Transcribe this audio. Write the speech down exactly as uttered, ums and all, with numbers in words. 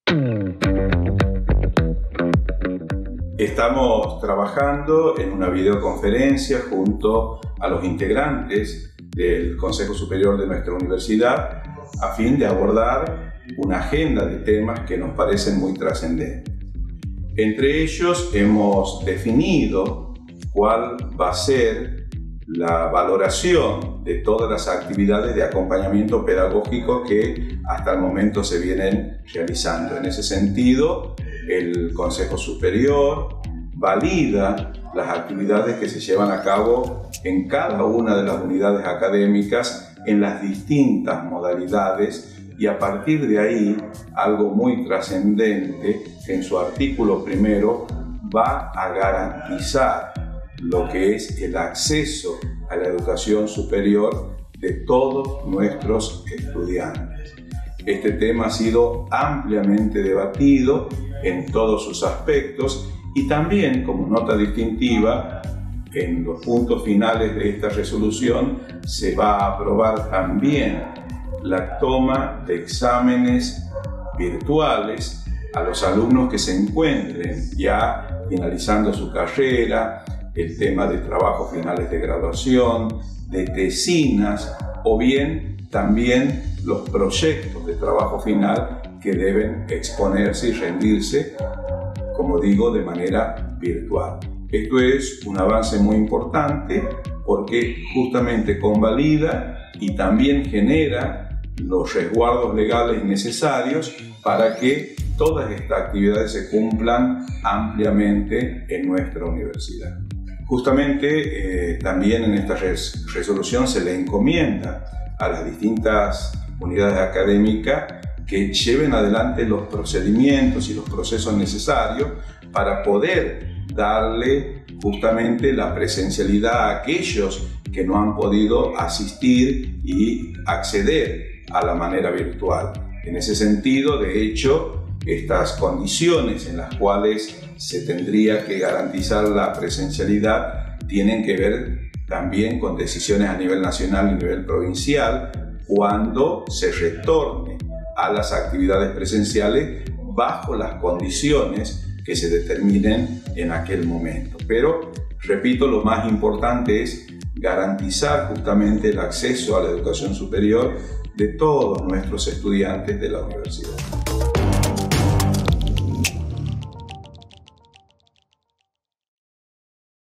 Estamos trabajando en una videoconferencia junto a los integrantes del Consejo Superior de nuestra universidad a fin de abordar una agenda de temas que nos parecen muy trascendentes. Entre ellos hemos definido cuál va a ser la valoración de todas las actividades de acompañamiento pedagógico que hasta el momento se vienen realizando. En ese sentido, el Consejo Superior valida las actividades que se llevan a cabo en cada una de las unidades académicas en las distintas modalidades, y a partir de ahí, algo muy trascendente, que en su artículo primero va a garantizar lo que es el acceso a la educación superior de todos nuestros estudiantes. Este tema ha sido ampliamente debatido en todos sus aspectos y también, como nota distintiva, en los puntos finales de esta resolución se va a aprobar también la toma de exámenes virtuales a los alumnos que se encuentren ya finalizando su carrera, el tema de trabajos finales de graduación, de tesinas o bien también los proyectos de trabajo final que deben exponerse y rendirse, como digo, de manera virtual. Esto es un avance muy importante porque justamente convalida y también genera los resguardos legales necesarios para que todas estas actividades se cumplan ampliamente en nuestra universidad. Justamente eh, también en esta res resolución se le encomienda a las distintas unidades académicas que lleven adelante los procedimientos y los procesos necesarios para poder darle justamente la presencialidad a aquellos que no han podido asistir y acceder a la manera virtual. En ese sentido, de hecho, estas condiciones en las cuales se tendría que garantizar la presencialidad tienen que ver también con decisiones a nivel nacional y a nivel provincial cuando se retorne a las actividades presenciales bajo las condiciones que se determinen en aquel momento. Pero, repito, lo más importante es garantizar justamente el acceso a la educación superior de todos nuestros estudiantes de la universidad.